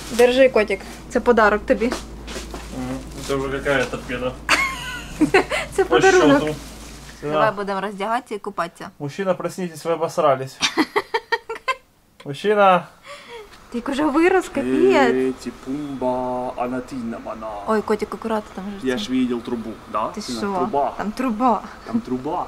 Держи, котик. Це подарок тобі. Це вже яка торпеда. Це подарунок. Давай будемо роздягатися і купатися. Мужчина, проснитесь, ви обосрались. Мужчина. Ти вже вирос, капець. Пумба, Анатина, вона. Ой, котик, акуратно там же. Я ж видел трубу, да? Ти що? Труба. Там труба. Там труба.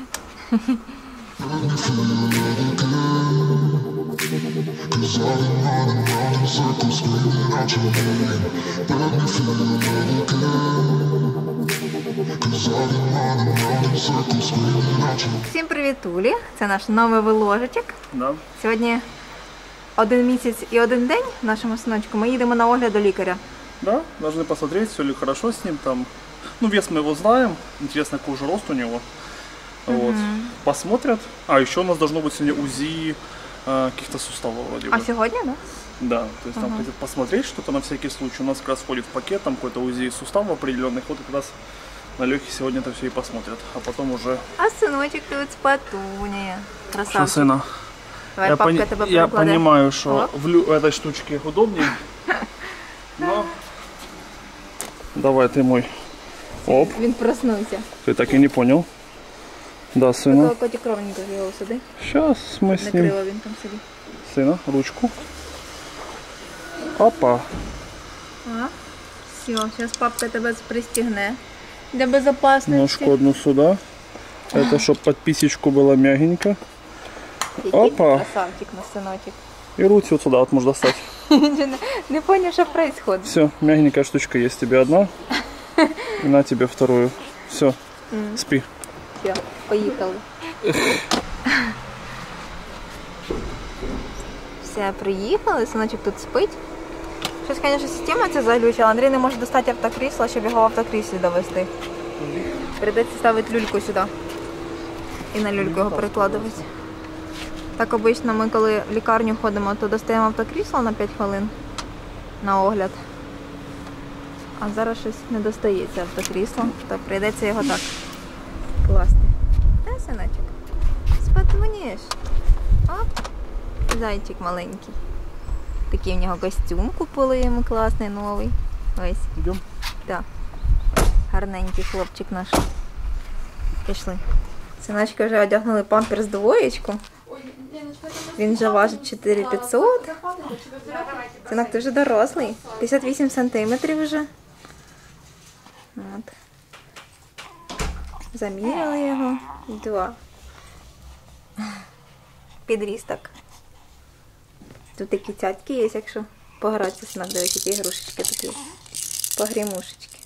Всім привітулі! Це наш новий виложечок. Да. Сьогодні 1 місяць і 1 день нашому синочку. Ми їдемо на огляд до лікаря. Да, должны посмотреть, все ли хорошо с ним там. Ну, вес мы его знаем. Интересно, какой же рост у него. Вот. Посмотрят. А, еще у нас должно быть сегодня УЗИ каких-то суставов вроде бы. А сьогодні, да? Да, то есть там хотят посмотреть что-то на всякий случай. У нас как раз входит в пакет, там какой-то УЗИ суставов определенных. Вот как раз на Лехе сегодня это все и посмотрят. А потом уже... А синочок тут спатуняє. Что, Красавчик. сына? Давай, папка тебе Я перекладе. понимаю, что Оп. в этой штучке удобнее. Но... Давай ты мой. Оп. Він проснувся. Ты так и не понял. Да, Такого сына. котик ровненько його сюди. Сейчас мы с ним... Накрила він там собі. Сына, ручку. Опа. А? Все, зараз папка тебе пристігне. Для безопасності. Ножку одну сюда. Это чтобы подписечку было мягенько. Який Опа. красавчик на синочок. И руки вот сюда вот можно достать. Не понял, что происходит. Все, мягенькая штучка есть тебе одна. И на тебе вторую. Все, спи. Все, поїхали. Все, приїхали, синочок тут спить. Щось, звісно, система ця заглючила. Андрій не може достати автокрісло, щоб його в автокріслі довести. Прийдеться ставити люльку сюди. І на люльку його перекладувати. Так обично ми, коли в лікарню ходимо, то достаємо автокрісло на 5 хвилин на огляд. А зараз щось не достається автокрісло, то прийдеться його так класти. Та, синочок? Спатунієш? Оп! Зайчик маленький. Такий в нього костюм купили йому класний, новий. Ось. Идем. Так. Гарненький хлопчик наш. Пішли. Синочка вже одягнули памперс двоєчку. Він вже важить 4500. Синок, ти вже дорослий. 58 сантиметрів вже. От. Заміряли його. 2. Підрісток. Тут такі цятки є, якщо погратися, синок, дивись, які ігрушечки тут є. Погрімушечки.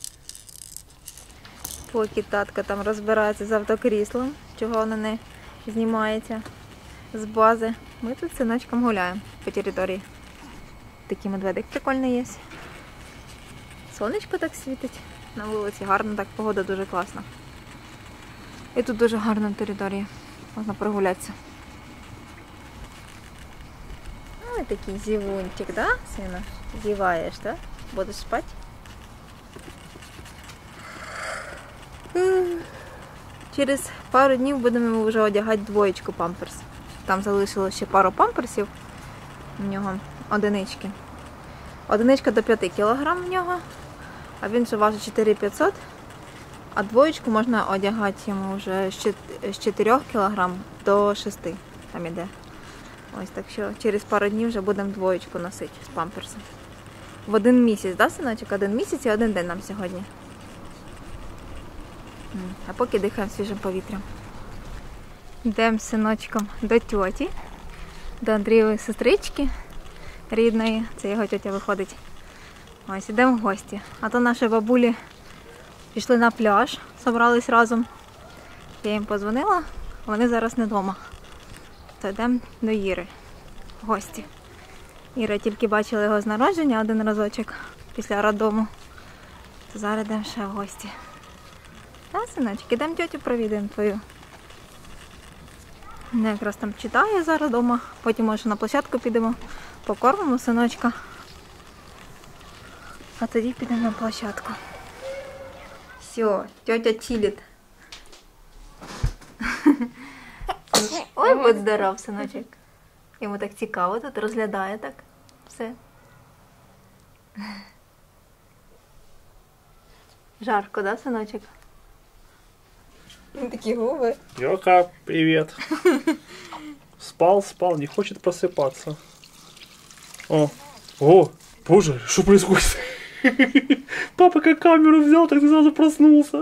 Поки татка там розбирається з автокріслом, чого воно не знімається з бази. Ми тут з синочком гуляємо по території. Такий медведик прикольний є. Сонечко так світить на вулиці. Гарно так, погода дуже класна. І тут дуже гарна територія. Можна прогулятися. Ой, такий зівунчик, да, сина? Зіваєш, да? Будеш спати? Через пару днів будемо вже одягати двоєчку памперс. Там залишилося ще пару памперсів. У нього одинички. Одиничка до 5 кг в нього, а він вже важить 4500. А двоєчку можна одягати йому вже з 4 кг до 6. Там іде. Ось, так що через пару днів вже будемо двоєчку носити з памперсом. В 1 місяць, да, синочок? 1 місяць і 1 день нам сьогодні. А поки дихаємо свіжим повітрям. Йдемо з синочком до тьоті, до Андрієвої сестрички рідної. Це його тьотя виходить. Ось, йдемо в гості. А то наші бабулі пішли на пляж, зібрались разом. Я їм подзвонила, вони зараз не вдома. То йдемо до Іри в гості. Іра тільки бачила його з народження 1 разочок після роддому. То зараз йдемо ще в гості. Так, синочок, ідемо тьотю провідаємо твою. Вона якраз там читає зараз вдома. Потім, може, на площадку підемо, покормимо синочка. А тоді підемо на площадку. Все, тьотя чилить. Ой, будь здоров, синочок. Йому так цікаво тут, розглядає так все. Жарко, да, синочок? Такі губи. Йока, привет. Спал, не хочет просыпаться. О, боже, что происходит? Папа как камеру взял, так сразу проснулся.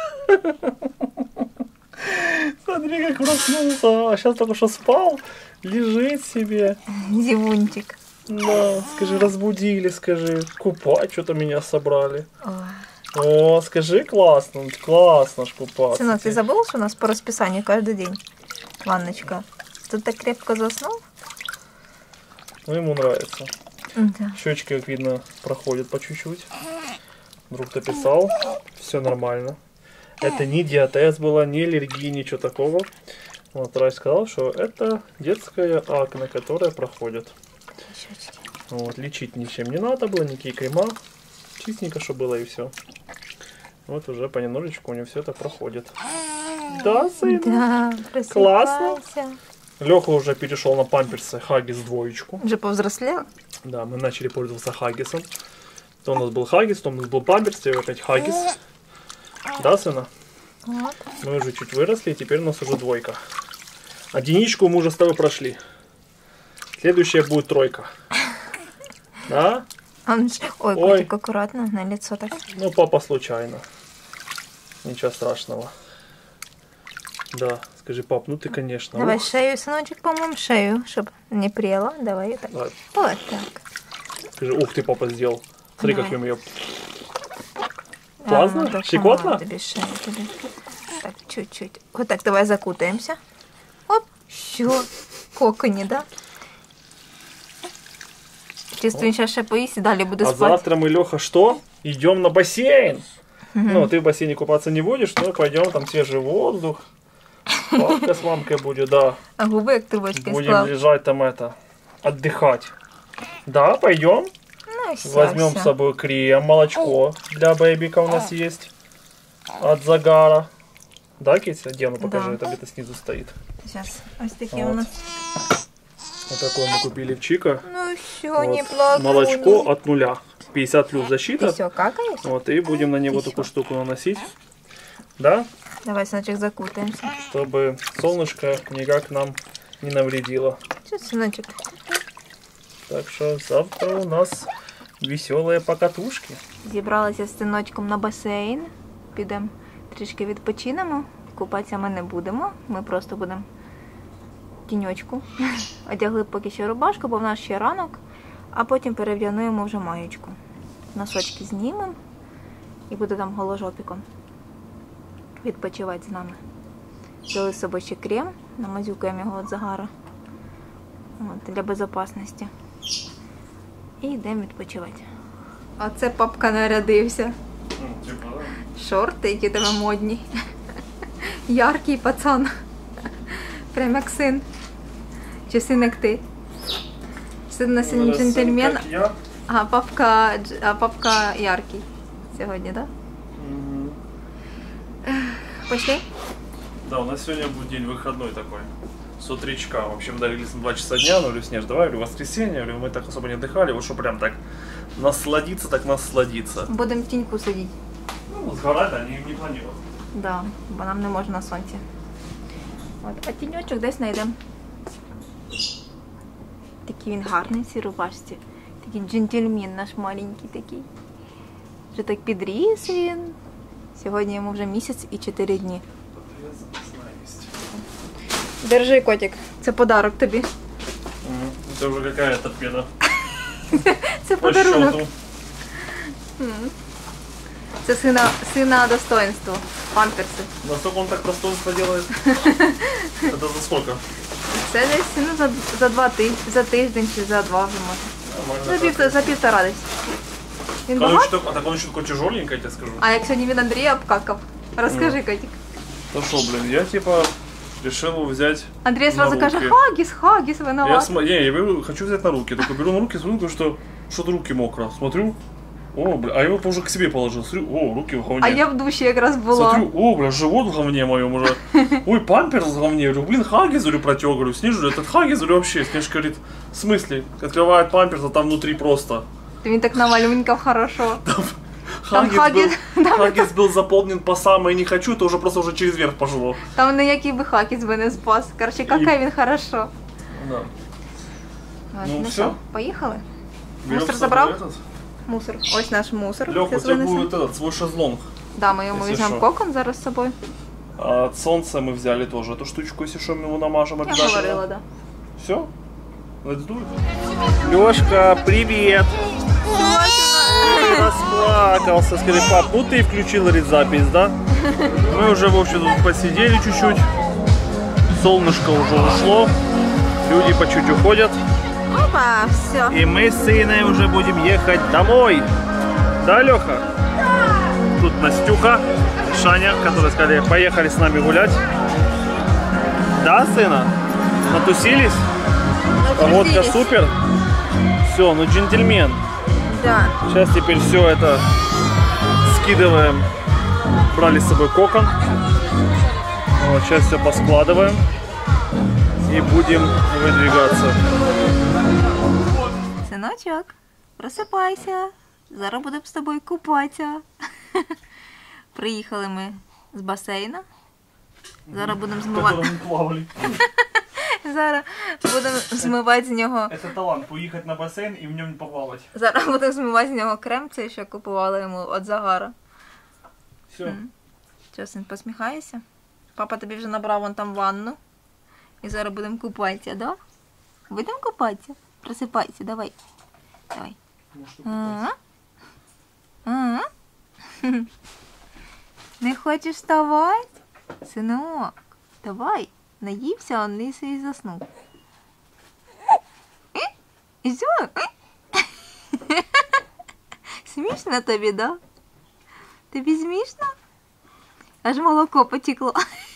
Смотри, как проснулся. А сейчас только что спал, лежит себе. Зевунчик. Да, скажи, разбудили, скажи. Купать что-то меня собрали. Ой. О, скажи, классно, классно ж купаться. Сынок, ты забыл, что у нас по расписанию каждый день ванночка? Ты так крепко заснул? Ну, ему нравится. Да. Щечки, как видно, проходят по чуть-чуть. Друг написал, все нормально. Это не диатез была, не аллергия, ничего такого. Вот, врач сказал, что это детская акне, которая проходит. Щечки. Вот, лечить ничем не надо было, никакие крема. Чистенько, что было, и все. Вот уже понемножечку у него все это проходит. Да, сын? Да, Классно. просыпайся. Леха уже перешел на памперсы Хаггис 2. Уже повзрослел? Да, мы начали пользоваться Хаггисом. То у нас был Хаггис, то у нас был памперс, теперь опять Хаггис. Да, сына? Вот. Мы уже чуть выросли, и теперь у нас уже 2. 1 мы уже с тобой прошли. Следующая будет 3. Да? Ой, котик, аккуратно, на лицо так. Ну, папа случайно. Ничего страшного. Да, скажи, пап, ну ты, конечно. Давай ух. шею, сыночек, по-моему, шею, чтобы не прела. Давай так. Давай. Вот так. Скажи, ух ты, папа сделал. Смотри, Давай. как я ее... Классно? Так, Щекотно? помогу тебе шею тебе. Так, чуть-чуть. Вот так, давай закутаемся. Оп, все. Коконі, да? Чувствую, сейчас ще поїсть і далі буде А спати. завтра мы, Леха, что? Идем на бассейн. Ну, ты в бассейне купаться не будешь, но пойдем, там свежий воздух. Папка с мамкой будет, да. А губи як трубочки Будем склав. лежать там отдыхать. Да, пойдем. Ну, все, Возьмем с собой крем, молочко для бэбика у нас есть. От загара. Да, Китя? Где оно? Покажи, Да. это где-то снизу стоит. Сейчас. Ось такі Вот. у нас. Вот такое мы купили в Чика. Ну все, Вот. не плакай. Молочко от 0. 50 плюс защита. Ты все, какаешь? Вот, и будем на него Ты такую всё. штуку наносить. Да? Давай, сыночек, закутаемся. Чтобы солнышко никак нам не навредило. Что, сыночек? Так что завтра у нас веселые покатушки. Зібралася з синочком на басейн. Підемо трішки відпочинемо. Купатися ми не будемо. Ми просто будемо в тіньочку. Одягли поки що рубашку, бо в нас ще ранок. А потім перевдягнуємо вже маєчку. Носочки знімемо і буде там голожопіком відпочивати з нами. Взяли з собою ще крем, намазюкаємо його від загара. От, для безпечності. І йдемо відпочивати. А це папка нарядився. Шорти, які тебе модні. Яркий пацан. Прям як син. Чи син як ти? Син на син джентльмен, Как я. а папка яркий. Сьогодні, так? Пошли? Да, у нас сегодня будет день выходной такой. С утречка. В общем, договорились на 2 часа дня. Ну, говорю, Снеж, давай, говорю, воскресенье. Говорю, мы так особо не отдыхали. Вот что прям так насладиться, так насладиться. Будемо в тіньку сидіти. Ну, сгорать, да, не планировал. Да, бо нам не можна на сонці. От, а тіньочок десь знайдемо. Такий він гарний в цій рубашці. Такий джентльмен наш маленький такий. Вже так підріс він. Сьогодні йому вже місяць і 4 дні. Держи, котик. Це подарок тобі. Это уже какая торпеда. Це По подарунок. счету. Це сина достоинство. Памперси. Насколько он так достоинство делает? Это за сколько? Це десь ну, за 2 тижні, за тиждень чи за 2 вже може. Нормально. За 1,5 десь. Він Так, багато? так он еще такой тяжеленький, я тебе скажу. А як сьогодні він Андрія обкакав? Розкажи, котик. Ну что, блин, я типа решил его взять Андрій сразу на каже, руки. Хагіс, виноват. Я беру, хочу взять на руки, только беру на руки, смотрю, говорю, что что-то руки мокро. Смотрю, о, бля, а я его уже к себе положил, смотрю, о, руки в говне. А я в душі якраз була. Смотрю, о, бля, живот в говне моем уже. Ой, памперс в говне. Говорю, блин, Хаггис, говорю, протек. Говорю, снижу, этот Хаггис, говорю, вообще. Снежка говорит, в смысле? Открывает памперс, а там внутри просто Ти він так намалюнькав хорошо. Хаггис был заполнен по самое не хочу, то уже просто уже через верх пошло. Там ніякий би Хаггис би не спас. Короче, какая він хорошо. Да. Ну всё. що, поїхали? Берем Мусор с собой забрав? этот. Мусор. Ось наш мусор. Лёх, у Зараз тебя винесемо. будет этот, свой шезлонг. Да, ми йому Якщо візьмемо що. кокон зараз з собою. А от солнца мы взяли тоже эту штучку, если что, мы его намажем Я обязательно. говорила, да. Все? Let's do it. Лёшка, привет! Ты расплакался. Скажи, пап, ну ты включил, говорит, запись, да? Мы уже, в общем, тут посидели чуть-чуть. Солнышко уже ушло. Люди по чуть уходят. Опа, все. И мы с сыном уже будем ехать домой. Да, Леха? Тут Настюха, Шаня, которые сказали, поехали с нами гулять. Да, сына? Натусились? Погодка супер. Все, ну джентльмен. Да. Сейчас теперь все это скидываем. Брали с собой кокон. Вот, сейчас все поскладываем. И будем выдвигаться. Синочок, просипайся. Зараз будемо з тобою купатися. Приїхали ми з басейну. Зараз будемо змивати. Зараз будемо змивати з нього. Это талант, поехать на бассейн и в нем не поплавать. Зараз будемо змивати з нього крем, це що купували йому від загара. Все. Що, син, посміхаєшся? Папа тобі вже набрав вон там ванну. І зараз будемо купатися, да? Будемо купатися? Просипайся, давай. Давай. Ага. Ага. Не хочеш вставати? Синок, давай. Наївся, он нисе і заснув. І все? Смішно тобі, да? Тобі смішно? Аж молоко потекло.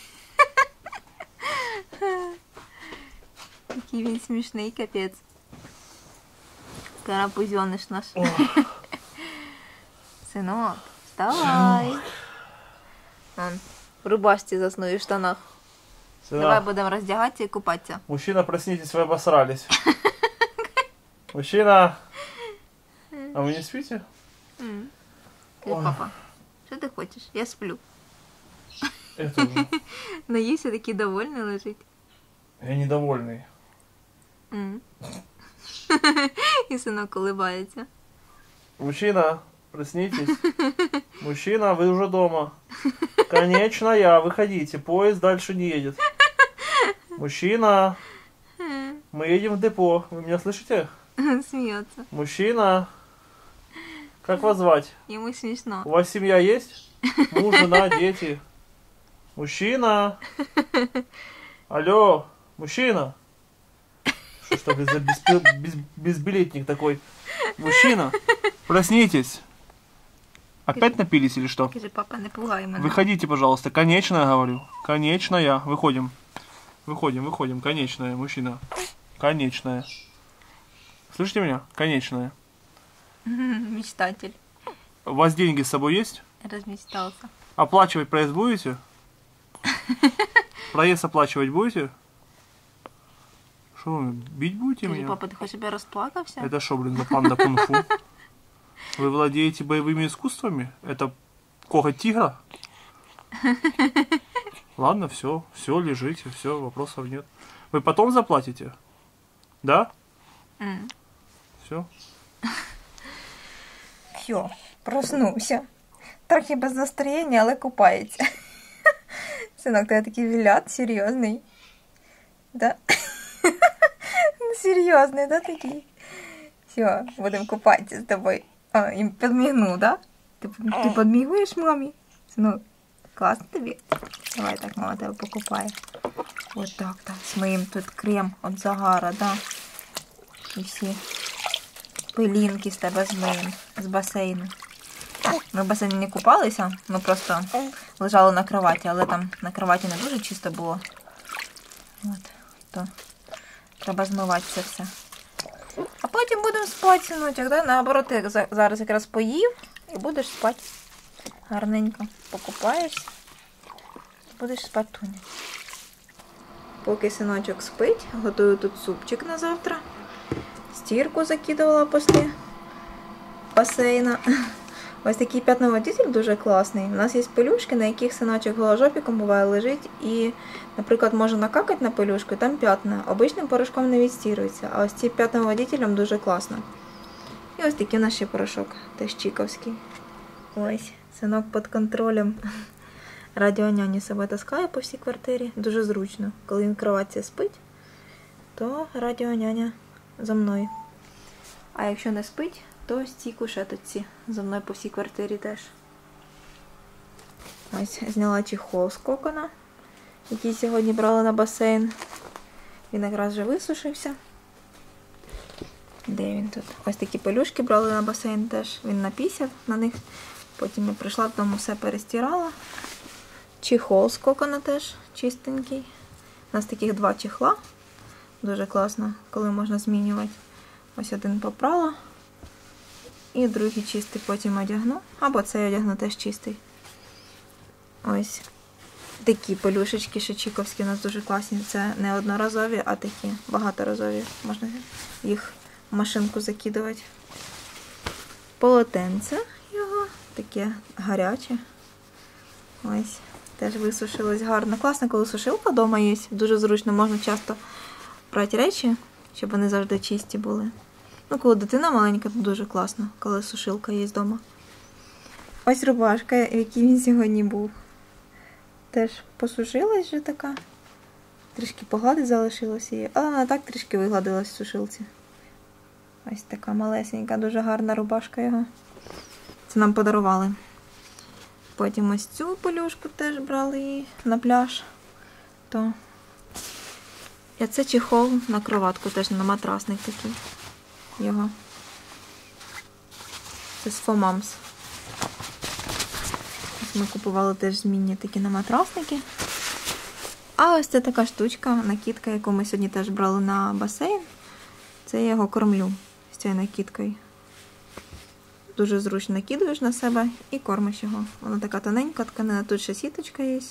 Який він смішний, капець. Карапузьоныш наш. Синок, вставай. Он в рубашці заснув і в штанах. Давай будемо роздягатися і купатися. Мужчина, проснитесь, вы обосрались. Мужчина! А вы не спите? Папа, що ти хочеш? Я сплю. Это уже. Наївся, такий довольний лежить. Я недовольный. І синок колибається. Мужчина, проснитесь. Мужчина, вы уже дома. Конечно, я. Выходите. Поезд дальше не едет. Мужчина. Мы едем в депо. Вы меня слышите? Сміється. Мужчина. Как вас звать? Йому смішно. У вас семья есть? Муж, жена, дети. Мужчина. Алло, мужчина. Что ж такое за безбилетник такой? Мужчина, проснитесь. Опять напились или что? Каже, папа, не пугай мене. Выходите, пожалуйста. Конечно, я говорю. Конечная. Выходим. Выходим. Конечная, мужчина. Конечная. Слышите меня? Конечная. Мечтатель. У вас деньги с собой есть? Размечтался. Оплачивать проезд будете? Проезд оплачивать будете? Что вы, бить будете Каже, меня? папа, ти хочеш, щоб я розплакався? Это что, блин, за панда кунг-фу? Вы владеете боевыми искусствами? Это коготь тигра? Ладно, все, лежите, все, вопросов нет. Вы потом заплатите? Да? Все. Все, проснувся. Трохи без настроєння, але купається. Синок, ти такий віляд, серйозний. Да? Серйозний, да, такий? Все, будемо купатися з тобою. А, їм підмігнув, да? Ти підмігуєш мамі? Синок, класно тобі? Давай так, мама тебе покупає. Вот так, так. Смиємо тут крем від загара, да? І всі пилінки з тебе змиємо з басейну. Ми в басейні не купалися, ми просто лежали на кроваті, але там на кроваті не дуже чисто було. От, то треба змивати це все. А потім будемо спати, синочок, да? Наоборот, ти зараз якраз поїв і будеш спати. Гарненько покупаєшся, будеш спати туні. Поки синочок спить, готую тут супчик на завтра. Стірку закидувала після басейна. Ось такий п'ятноводитель дуже класний. У нас є пелюшки, на яких синочок голожопіком буває лежить і, наприклад, може накакати на пелюшку, і там п'ятна. Обичним порошком не відстірується, а ось цим п'ятноводителем дуже класно. І ось такий у нас ще порошок, теж чіковський. Ось, синок під контролем. Радіоняня себе таскає по всій квартирі. Дуже зручно. Коли він в кроватці спить, то радіоняня за мною. А якщо не спить, то ось ці кушеточці за мною по всій квартирі теж. Ось зняла чехол з кокона, який сьогодні брали на басейн. Він якраз вже висушився. Де він тут? Ось такі пелюшки брали на басейн теж. Він напісяв на них. Потім я прийшла додому, все перестирала. Чехол з кокона теж чистенький. У нас таких 2 чехла. Дуже класно, коли можна змінювати. Ось один попрала. І другий чистий потім одягну. Або цей одягну теж чистий. Ось такі пелюшечки шичіковські у нас дуже класні. Це не одноразові, а такі багаторазові. Можна їх в машинку закидувати. Полотенце його. Таке гаряче. Ось. Теж висушилось гарно. Класно, коли сушилка вдома є. Дуже зручно. Можна часто брати речі, щоб вони завжди чисті були. Ну, коли дитина маленька, то дуже класно, коли сушилка є вдома. Ось рубашка, в якій він сьогодні був. Теж посушилась вже така. Трішки поглади залишилося її, але вона так трішки вигладилась в сушилці. Ось така малесенька, дуже гарна рубашка його. Це нам подарували. Потім ось цю пелюшку теж брали її на пляж. То. І це чехол на кроватку, теж на матрасник такий. Його. Це з FOMAMS. Ось ми купували теж змінні такі на матрасники. А ось це така штучка, накидка, яку ми сьогодні теж брали на басейн. Це я його кормлю з цією накидкою. Дуже зручно накидуєш на себе і кормиш його. Вона така тоненька тканина, тут ще сіточка є.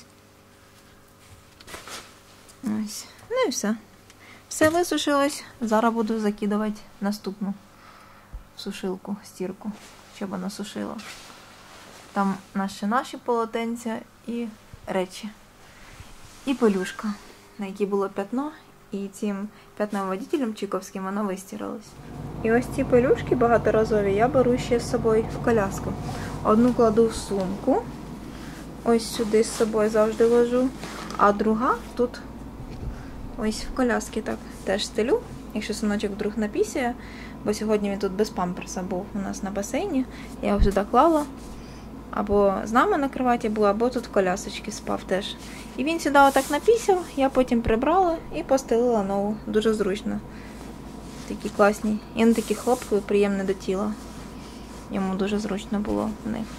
Ось. Ну і все. Все висушилось. Зараз буду закидувати наступну сушилку, стірку, щоб вона сушила. Там наші полотенця і речі. І пелюшка, на якій було пятно. І цим п'ятноводителем чіковським воно вистиралось. І ось ці пелюшки багаторазові я беру ще з собою в коляску. Одну кладу в сумку. Ось сюди з собою завжди ложу. А друга тут ось в коляскі так теж стелю. Якщо синочок вдруг напісяє, бо сьогодні він тут без памперса був у нас на басейні. Я його сюди клала. Або з нами на кроваті був, або тут в колясочці спав теж. І він сюди отак напісяв, я потім прибрала і постелила нову. Дуже зручно. Такі класні. І вони такі хлопкові, приємні до тіла. Йому дуже зручно було в них.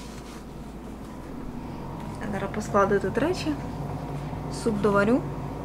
Я зараз поскладу тут речі, суп доварю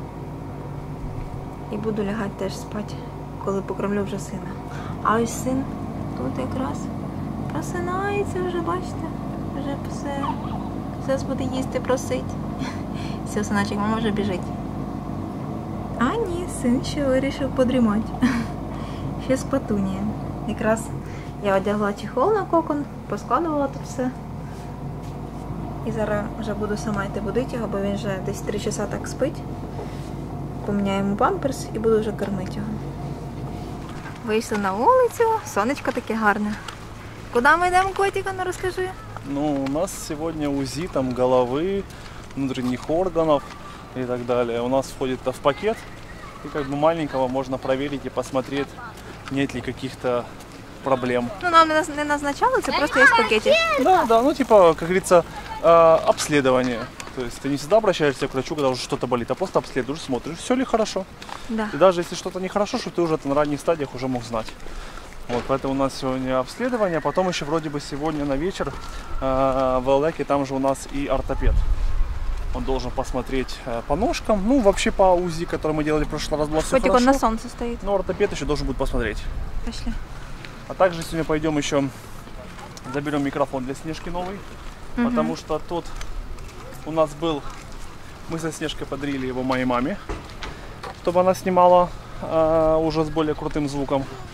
і буду лягати теж спати, коли покормлю вже сина. А ось син тут якраз просинається вже, бачите? Вже все. Зараз буде їсти, просить. Все, синочок, мама вже біжить. А ні, син ще вирішив подрімати. Ще з патунією. Якраз я одягла чехол на кокон, поскладувала тут все. І зараз вже буду сама йти будити його, бо він вже десь 3 часа так спить. Поміняю йому памперс і буду вже кормити його. Вийшли на вулицю, сонечко таке гарне. Куди ми йдемо, котика, ну розкажи. Ну, у нас сегодня УЗИ там головы, внутренних органов и так далее. У нас входит это в пакет. И как бы маленького можно проверить и посмотреть, нет ли каких-то проблем. Ну, нам не назначали, це просто є в пакеті. Да, ну типа, как говорится, обследование. То есть ты не всегда обращаешься к врачу, когда уже что-то болит, а просто обследуешь, смотришь, все ли хорошо. Да. И даже если что-то нехорошо, что ты уже на ранних стадиях уже мог знать. Вот, поэтому у нас сегодня обследование, а потом еще вроде бы сегодня на вечер в Элеке там же у нас и ортопед. Он должен посмотреть по ножкам, ну вообще по УЗИ, который мы делали в прошлый раз, было все Котик, хорошо. он на солнце стоит. Но ортопед еще должен будет посмотреть. Пошли. А также сегодня пойдем еще заберем микрофон для Снежки новый, потому что тот у нас был, мы со Снежкой подарили его моей маме, чтобы она снимала уже с более крутым звуком.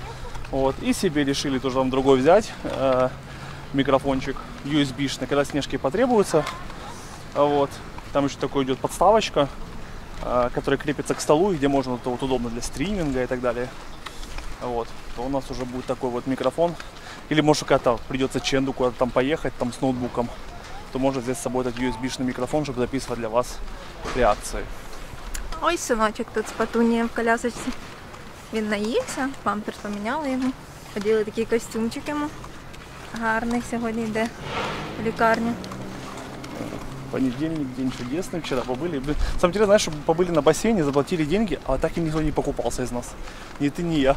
Вот. И себе решили тоже там другой взять микрофончик USB-шный, когда Снежке потребуется. Вот. Там еще такой идет подставочка, которая крепится к столу, где можно, это вот удобно для стриминга и так далее. Вот. То у нас уже будет такой вот микрофон. Или может когда-то придется Ченду куда-то там поехать там с ноутбуком, то можно взять с собой этот USB-шный микрофон, чтобы записывать для вас реакции. Ой, синочок тут з Патунією в колясочці. Він наївся, памперс поміняли йому. Поділи такий костюмчик йому. Гарний сьогодні йде в лікарню. Понедельник, день чудесный, вчера побыли. Блин, самое интересное, знаешь, чтобы побыли на бассейне, заплатили деньги, а так и никто не покупался из нас. Ни ты, ни я.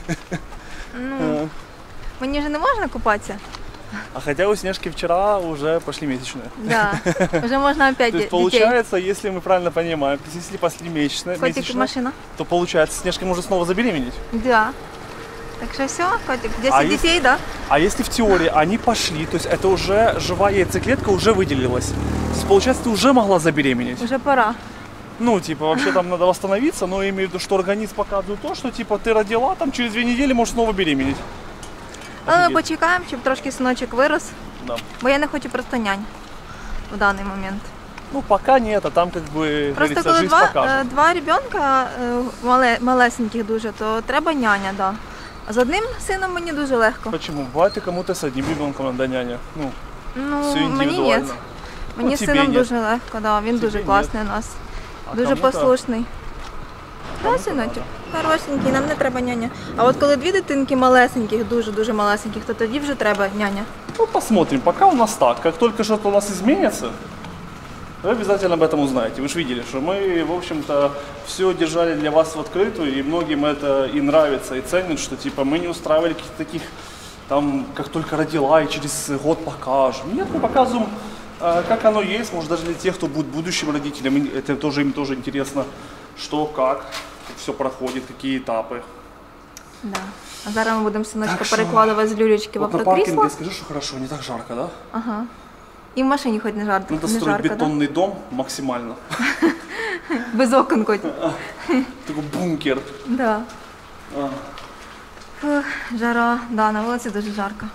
Ну, мені ж не можна купатися. А хотя у Снежки вчера уже пошли месячные. Да, вже можна опять То есть дітей. получается, если мы правильно понимаем, если пошли Котик, машина. то получается, Снежка может снова забеременеть. Да. Так что все, котик, 10 А детей, да? А если в теории они пошли, то есть это уже живая яйцеклетка уже выделилась. То есть получается, ты уже могла забеременеть. Уже пора. Ну, типа, вообще там надо восстановиться, но я имею в виду, что организм показывает то, что, типа, ты родила, там через 2 недели можешь снова беременеть. Але ми Офігеть. почекаємо, щоб трошки синочок вирос, Да. бо я не хочу просто нянь в даний момент. Ну, пока нет, а там, как бы, Просто говорится, коли жизнь покажет. два ребенка малесеньких дуже, то треба няня, да. А з одним сином мені дуже легко. Почему? Бывает и кому-то с одним ребенком надо няня. Ну, Ну, все мені ні. индивидуально. Мені з тебе сином ні. дуже легко, да. Він дуже ні. класний у нас. А Дуже кому-то- послушний. Да, синочок, хорошенький, нам не треба няня. А от коли дві дитинки малесеньких, дуже малесеньких, то тоді вже треба няня. Ну, посмотрим. Пока у нас так. Как только что-то у нас изменится, вы обязательно об этом узнаете. Вы же видели, что мы, в общем-то, все держали для вас в открытую, и многим это и нравится, и ценят, что, типа, мы не устраивали каких-то таких, там, как только родила, и через год покажем. Нет, мы показываем, как оно есть, может, даже для тех, кто будет будущим родителям, это тоже, им тоже интересно, что, как все проходит, какие этапы. Да. А зараз ми будемо синочка Так що, перекладувати з люлечки в Вот на паркинге, автокрісло. скажи, что хорошо, не так жарко, да? Ага. І в машині хоч не жарко. Надо Не строить жарко, да? бетонный дом максимально. Без окон котик. Такой бункер. Да. А. Фух, жара, да, на вулиці дуже жарко.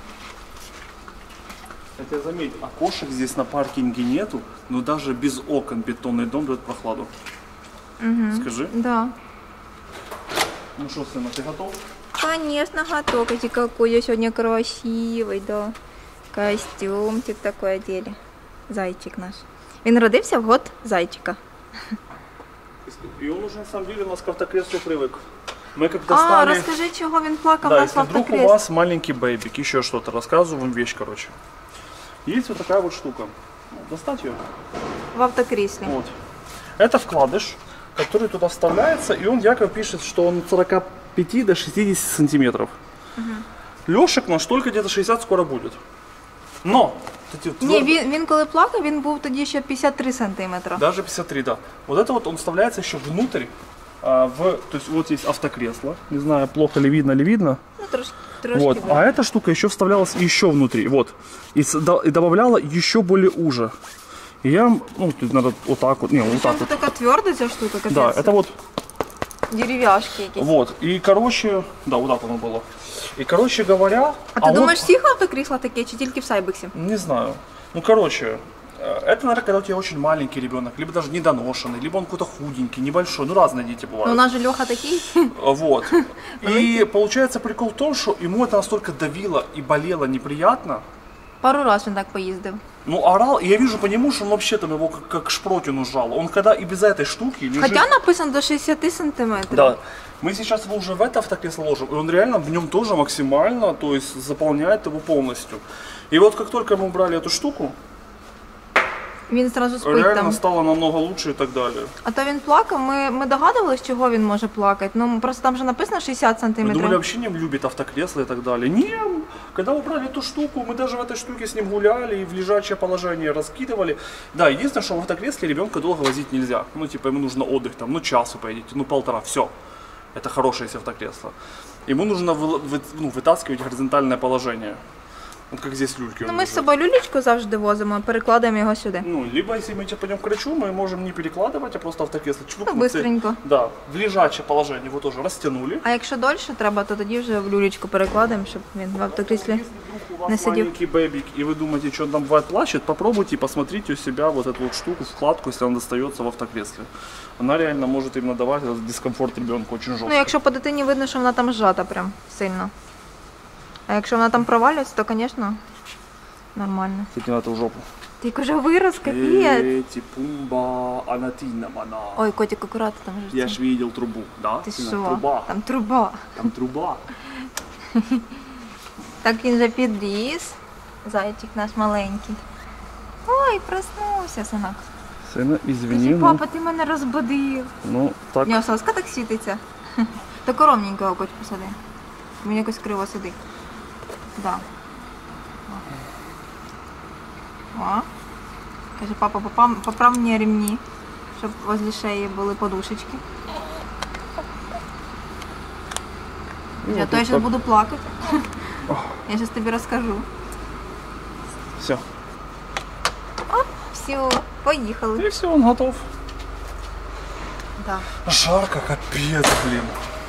Хотя заметь, окошек здесь на паркинге нету, но даже без окон бетонный дом дает прохладу. Скажи. Да. Ну что, сына, ты готов? Конечно, готов. Котик, какой я сегодня красивый, да. Костюмчик такой одели. Зайчик наш. Він родився в год зайчика. И он уже на самом деле у нас к автокреслу привык. Мы когда А, стали... розкажи, чого він плакав Да, у нас в если вдруг у автокреслі. вас маленький бэйбик, еще что-то, рассказываю вам вещь, короче. Есть вот такая вот штука. Достать ее. В автокреслі. Вот. Это вкладыш, который туда вставляется, и он якобы пишет, что он от 45 до 60 сантиметров. Лешек наш только где-то 60 скоро будет. Но! Кстати, Ні, він коли плакав, він був тоді ще 53 сантиметра. даже 53, да. Вот это вот он вставляется еще внутрь, то есть вот есть автокресло, не знаю, плохо ли видно. Ну, трошки. Вот. А да. эта штука еще вставлялась еще внутри, вот. И добавляла еще более уже. И я, ну, тут надо вот так вот, не, вот так Це вот. така тверда ця штука, капець. Да, это вот, Дерев'яшки якісь. вот. И, короче, да, вот так оно было. И, короче говоря... А ти вот- думаєш, всіх автокрісла таке, чи тільки в Сайбексі? Не знаю. Ну, короче, это, наверное, когда у тебя очень маленький ребенок, либо даже недоношенный, либо он какой-то худенький, небольшой, ну, разные дети бывают. Ну, у нас же Льоха такий. Вот. И получается прикол в том, что ему это настолько давило и болело неприятно. Пару раз він так поїздив. Ну, орал, и я вижу по нему, что он вообще там его как шпротину сжал. Он когда и без этой штуки лежит... Хоча написано до 60 сантиметрів. Да. Мы сейчас его уже в это автокресло ложим, и он реально в нем тоже максимально, то есть заполняет его полностью. И вот как только мы убрали эту штуку, Він одразу спить реально там. стало намного лучше и так далее. А то він плакав, ми догадувались, чого він може плакати. Ну, просто там же написано 60 Мы сантиметрів. думали, вообще не любит автокресло и так далее. Не, когда убрали эту штуку, мы даже в этой штуке с ним гуляли и в лежачее положение раскидывали. Да, единственное, что в автокресле ребенка долго возить нельзя. Ну, типа, ему нужно отдых, там, ну, час вы поедете, ну, полтора, все. Это хорошее, если автокресло. Ему нужно вытаскивать горизонтальное положение. Вот как здесь люльки. Ну он ми з лежит. собою люлечку завжди возимо, перекладаємо його сюди. Ну, либо если мы пойдем к врачу, мы можем не перекладывать, а просто автокресло Ну, чпокнуть. быстренько. Да, в лежачее положение его тоже растянули. А якщо дольше треба, то тоді вже в люлечку перекладемо, щоб він в автокріслі Если вдруг у не вас сидів. маленький бэбик, и вы думаете, что он там бывает плачет, попробуйте и посмотрите у себя вот эту вот штуку, вкладку, если она достается в автокресле. Она реально может именно давать этот дискомфорт ребенку очень жестко. Ну, якщо по дитині видно, що вона там зжата прям сильно. А якщо вона там провалюється, то, звісно, нормально. Кстати, надо в жопу. Ти вже вирос, капець. Эти пумба, анатина, мана. Ой, котик, акуратно там же. Я ж видел трубу, да? Ти Сына, що? Труба. Там труба. Там труба. Так він вже підріс. Зайчик наш маленький. Ой, проснувся, синок. Сына, извини, Каже, папа, ти мене розбудив. ну так. У нього соска так світиться. Так ровненького хоч посади. Він якось криво сидить. Да. О. Каже, папа, поправ мені ремні, щоб возле шеї були подушечки. А то я зараз буду плакати. Я зараз тобі розкажу. Все. Все, поїхали. И все, он готов. Да. Жарко, капец, блин.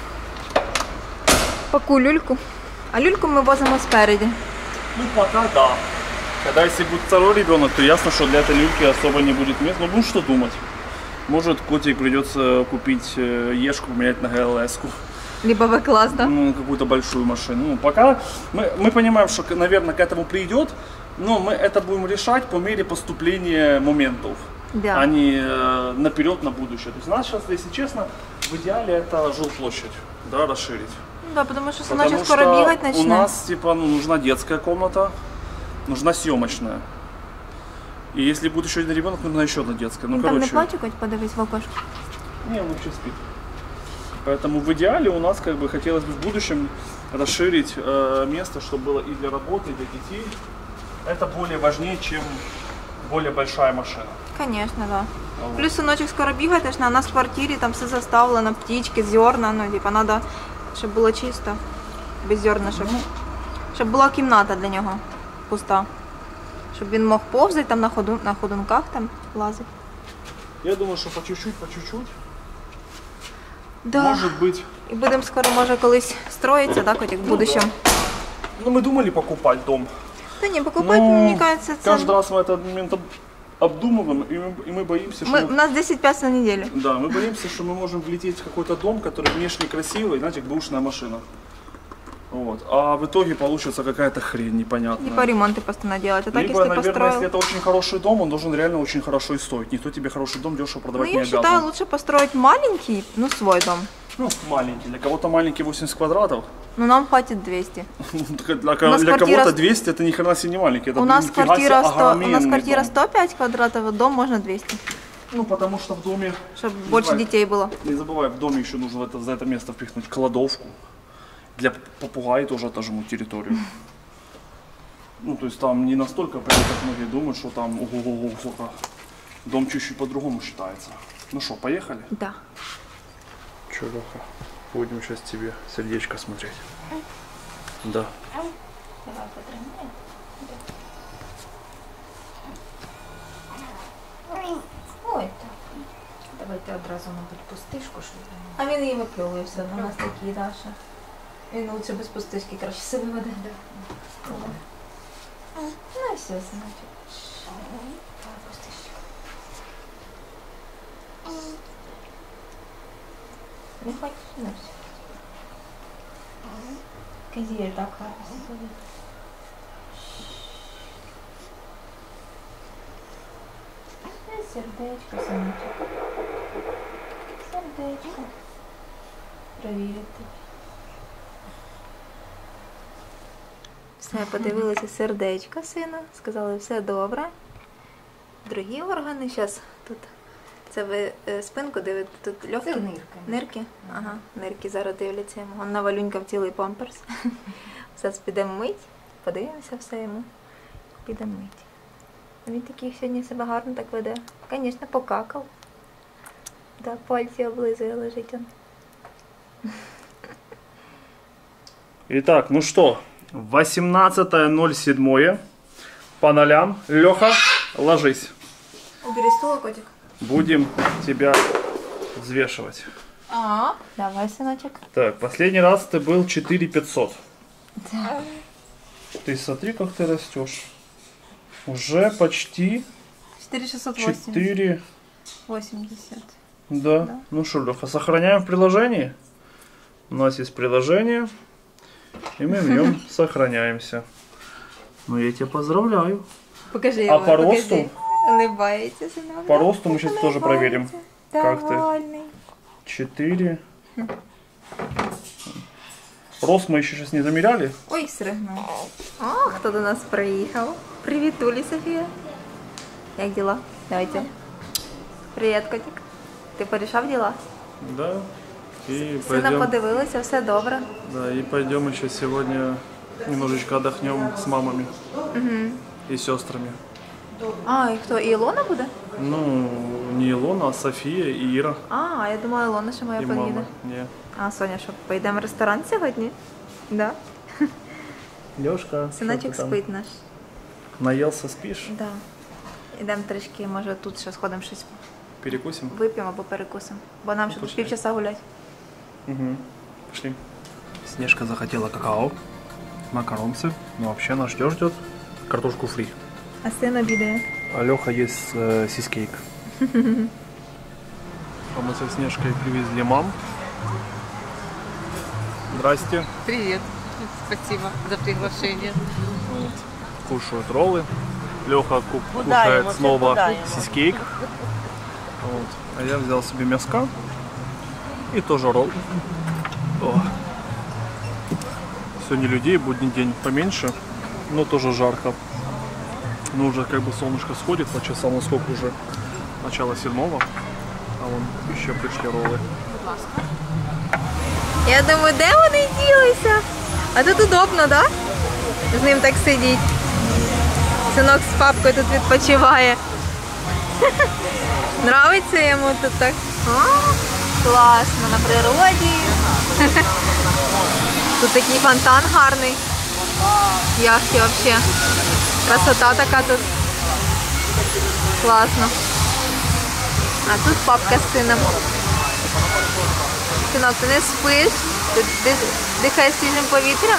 Паку люльку. А люльку ми возимо спереді. Ну пока да. Когда если будет второй ребенок, то ясно, что для этой люльки особо не будет места. Ну что думать. Может, котик придется купить ешку, менять на ГЛС-ку. Либо В-класс, да? Ну, какую-то большую машину. Ну, пока мы понимаем, что, наверное, к этому придет, но мы это будем решать по мере поступления моментов, Да. а не наперед на будущее. То есть у нас сейчас, если честно, в идеале это жилплощадь, да, расширить. Да, потому що Потому синочок скоро что бігати у почне. нас, типа, ну, нужна детская комната, нужна съемочная. И если будет еще один ребенок, нужна еще одна детская. Ну, Він там не короче, плаче, хоч подивись в окошко. не, он вообще спит. Поэтому в идеале у нас как бы хотелось бы в будущем расширить место, чтобы было и для работы, и для детей. Это более важнее, чем более большая машина. Звісно, да. Вот. Плюс синочок скоро бігати, почне, а у нас в квартирі там все заставлено, птички, зерна, ну, типа, треба, щоб було чисто, без зернышок. Щоб була кімната для нього пуста. Щоб він мог повзати там на ходунках там лазити. Я думаю, что по чуть-чуть, Да. может быть. І будемо скоро, може, колись строїтися, да, котик, в будущем. Ну, мы думали покупать дом. Та ні, покупати, Но мені кажется, це... каждый раз мы этот момент обдумываем, и мы боимся, что... У нас 10 пяс на неділю. Да, мы боимся, что мы можем влететь в какой-то дом, который внешне красивый, знаете, как бэушная машина. Вот. А в итоге получится какая-то хрень непонятная. Либо ремонти постійно робити. А так, Либо, якщо наверное, построїв... если это очень хороший дом, он должен реально очень хорошо и стоить. Никто тебе хороший дом дешево Ну, продавать я не считаю, обязан. лучше построить маленький, ну, свой дом. Ну, маленький. Для кого-то маленький 80 квадратов. Ну, нам хватит 200. Для нас для квартира- кого-то 200 это ни хрена себе не маленький. Это, У нас нифига себе квартира 100, у нас огроменный квартира дом. 105 квадратов, а дом можно 200, Ну, потому что в доме... чтобы не больше забывай- детей было. Не забывай, в доме еще нужно за это место впихнуть кладовку. Для попугаи тоже отожмут территорию. Ну, то есть там не настолько, как многие думают, что там ого-го, сколько. Дом чуть-чуть по-другому считается. Ну что, поехали? Да. Че, Леха, будем сейчас тебе сердечко смотреть. Да. Ой, так. Давайте одразу, мабуть, пустишку, щоб А він її випльовує все одно, у нас такі, Даша. Він лучше без пустишки, краще себе веде. Ну і все, синочок. пустишку. Не хочеш? Ну все. Казіє так гарно сидить. Сердечко, синочок. Сердечко. Провірити. Все, подивилися сердечко сина, сказали все добре. Другі органи, зараз тут, це ви спинку дивите, тут легкі? Це нирки. Нирки? Ага, нирки зараз дивляться йому. Он на валюнькав цілий памперс. Зараз підемо мить, подивимося все йому. Підемо мить. Він такий сьогодні себе гарно так веде. Звісно, покакав. Да, пальці облизує, лежить он. Итак, ну что, 18:07. По нолям. Леха, ложись. Убери стул, котик. Будем тебя взвешивать. Давай, сыночек. Так, последний раз ты был 4500. Да. Ты смотри, как ты растешь. Уже почти 4680. 4. 80. Да. Ну что, Леха, сохраняем в приложении. У нас есть приложение. И мы в нем сохраняемся. Ну, я тебя поздравляю. Покажи А его, по покажи. росту? Улыбается, сынок. По росту мы сейчас тоже проверим. Как ты? Довольный. 4. Рост мы еще сейчас не замеряли. Ой, сригнув. О, хто до нас приїхав. Привіт, Улі, Софія. Як діла? Давайте. Привіт, котик. Ти порішав діла? Да. И Сина подивилися, все добре. Да, и пойдем еще сегодня немножечко отдохнем с мамами и сестрами. А, і хто? І Ілона буде? Ну, не Илона, а София и Ира. А, я думала, Ілона ще моя И поїде. мама. Не. А, Соня, що, поїдемо в ресторан сьогодні? Да. Лёшка, Синочок спить наш. Наелся, спишь? Да. Ідемо трішки, може тут ще сходимо щось Перекусим? вип'ємо або перекусимо. Бо нам ще тут Пошли. півчаса гулять. Угу. Пошли. Снежка захотела какао, макаронцы. Ну, вообще нас ждет картошку фри. А син обідає. А Леха есть сискейк. А мы со Снежкой привезли мам. Здрасте. Привет. Спасибо за приглашение. Вот. Кушают роллы. Леха Куда кушает ему? снова Куда ему? сискейк. Вот. А я взял себе мяска и тоже ролл. О. Сегодня людей, будний день поменьше, но тоже жарко. Ну, уже как бы солнышко сходит по часам, на сколько уже? Начало 7-го. А вон еще пришли роллы. Я думаю, де вони ділися? А тут удобно, да? З ним так сидіть. Синок з папкою тут відпочиває. Нравиться йому тут так? О, класно, на природі. Тут такий фонтан гарний. В яхті взагалі. Красота така тут. Класно. А тут папка з сином. Синок, ти не спиш? Ти дихаєш свіжим повітрям?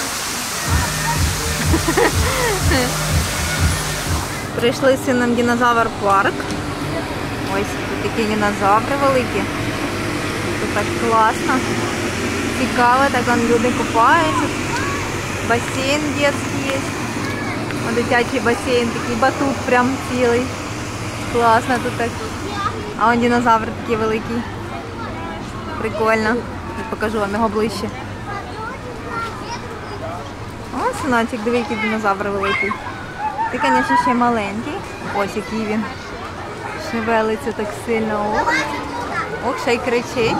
Прийшли з сином в динозавр парк. Ось тут такі динозаври великі. Тут так класно. Цікаво, так он люди купаються. Басейн детский є. Ось дитячий басейн, такий батут прям цілий. Класно тут так. А он динозавр такий великий. Прикольно. Я покажу вам його ближче. О, синочок, диви, який динозавр великий. Ти, звісно, ще маленький. Ось який він. Шевелиться так сильно. Ох. Ох, ще й кричить.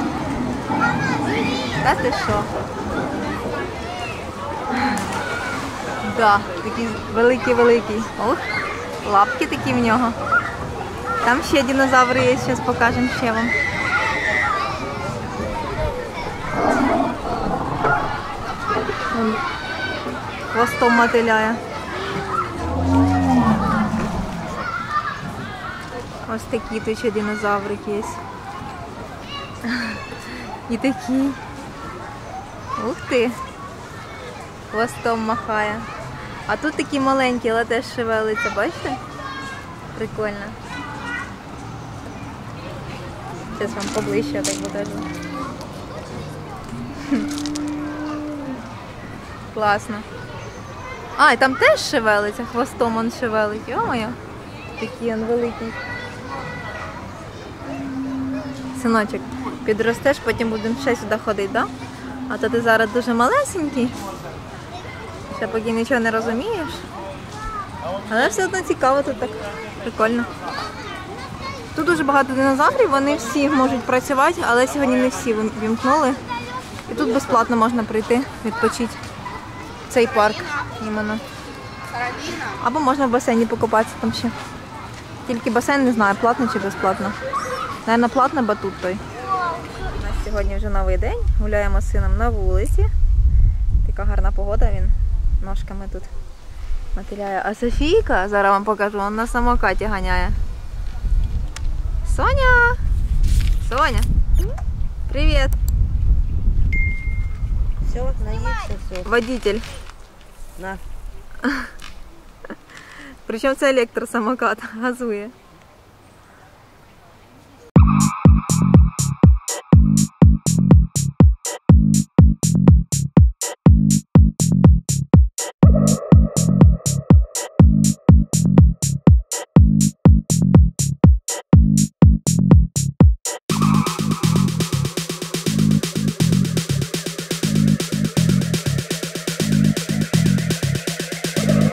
Та ти що? Да, такий великий-великий. Ох, лапки такі в нього. Там ще динозаври є, зараз покажемо ще вам. Вон хвостом мотиляє. Ось такі тут ще динозаврики є. І такі. Ух ти! Хвостом махає. А тут такі маленькі, але теж шевелиться, бачите? Прикольно. Зараз вам поближче так покажу. Класно. А, і там теж шевелиться, хвостом он шевелить. Йо-моє. Такий он великий. Синочок, підростеш, потім будемо ще сюди ходити, так? Да? А то ти зараз дуже малесенький. Ще поки нічого не розумієш. Але все одно цікаво тут так. Прикольно. Тут дуже багато динозаврів, вони всі можуть працювати, але сьогодні не всі вімкнули. І тут безплатно можна прийти, відпочити в цей парк іменно. Або можна в басейні покупатися там ще. Тільки басейн не знаю, платно чи безплатно. Наверно, платно батут той. У нас сьогодні вже новий день. Гуляємо з сином на вулиці. Така гарна погода, він ножками тут мотиляє. А Софійка, зараз вам покажу, вона на самокаті ганяє. Соня! Соня! Привіт! Все, наївся, все. Водитель. На. Причому це електросамокат, газує.